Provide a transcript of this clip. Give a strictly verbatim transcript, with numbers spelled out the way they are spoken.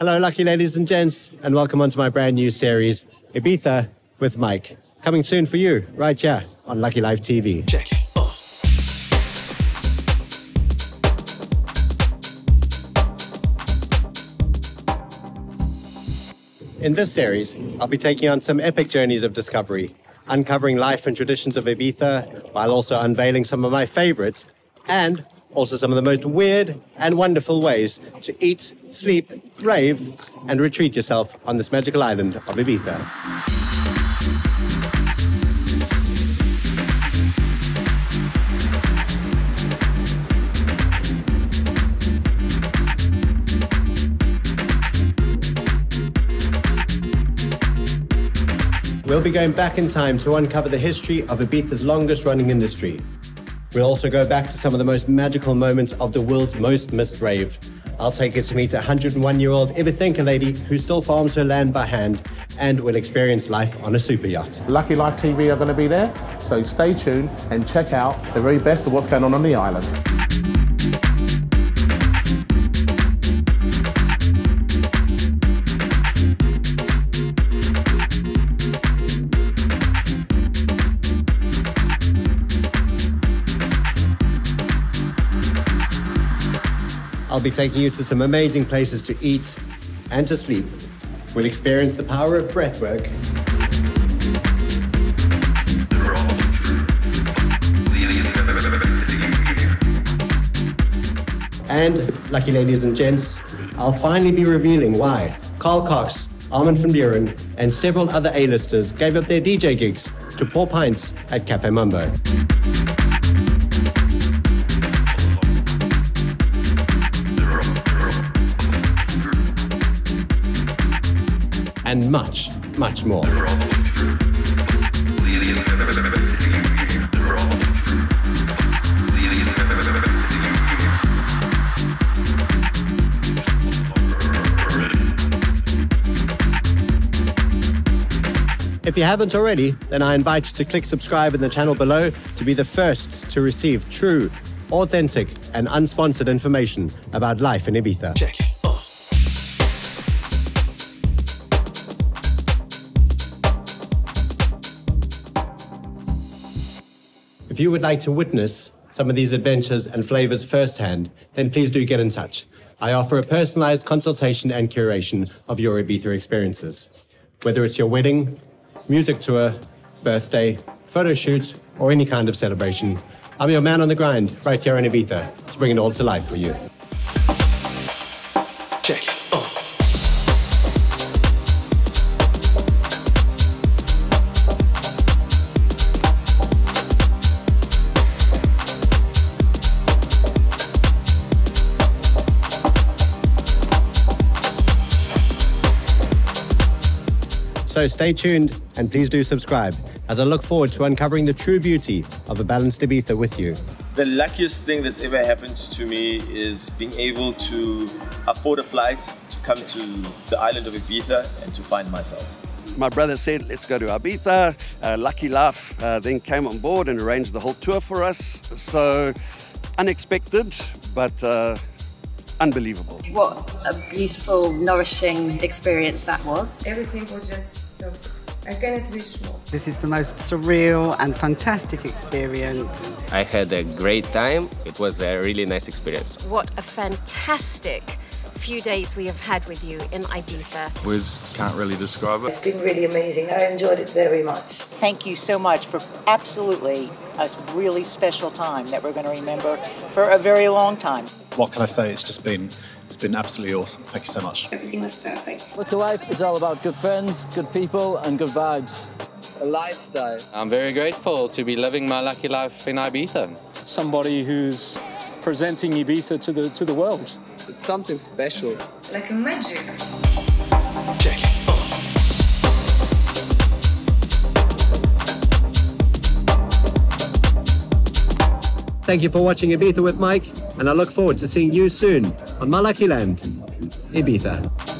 Hello, lucky ladies and gents, and welcome onto my brand new series, Ibiza with Mike. Coming soon for you, right here on Lucky Life T V. Check it. Uh. In this series, I'll be taking on some epic journeys of discovery, uncovering life and traditions of Ibiza, while also unveiling some of my favorites, and also some of the most weird and wonderful ways to eat, sleep, rave, and retreat yourself on this magical island of Ibiza. We'll be going back in time to uncover the history of Ibiza's longest running industry. We'll also go back to some of the most magical moments of the world's most missed rave. I'll take you to meet a one hundred and one-year-old Ibithinka lady who still farms her land by hand and will experience life on a super yacht. Lucky Life T V are going to be there, so stay tuned and check out the very best of what's going on on the island. I'll be taking you to some amazing places to eat and to sleep. We'll experience the power of breathwork. And, lucky ladies and gents, I'll finally be revealing why Carl Cox, Armin van Buren, and several other A-listers gave up their D J gigs to pour pints at Cafe Mumbo. And much, much more. If you haven't already, then I invite you to click subscribe in the channel below to be the first to receive true, authentic, and unsponsored information about life in Ibiza. Check it. If you would like to witness some of these adventures and flavors firsthand, then please do get in touch. I offer a personalized consultation and curation of your Ibiza experiences. Whether it's your wedding, music tour, birthday, photo shoot, or any kind of celebration, I'm your man on the grind right here in Ibiza to bring it all to life for you. Check it. Uh. So stay tuned and please do subscribe as I look forward to uncovering the true beauty of a balanced Ibiza with you. The luckiest thing that's ever happened to me is being able to afford a flight to come to the island of Ibiza and to find myself. My brother said, let's go to Ibiza. Uh, Lucky Life uh, then came on board and arranged the whole tour for us. So unexpected, but uh, unbelievable. What a beautiful, nourishing experience that was. Everything was just, I cannot wish more. This is the most surreal and fantastic experience. I had a great time. It was a really nice experience. What a fantastic few days we have had with you in Ibiza. Words can't really describe it. It's been really amazing. I enjoyed it very much. Thank you so much for absolutely a really special time that we're going to remember for a very long time. What can I say? It's just been, it's been absolutely awesome. Thank you so much. Everything was perfect. Lucky Life is all about good friends, good people, and good vibes. A lifestyle. I'm very grateful to be living my lucky life in Ibiza. Somebody who's presenting Ibiza to the to the world. It's something special. Like a magic. Check it. Thank you for watching Ibiza with Mike, and I look forward to seeing you soon on my lucky land, Ibiza.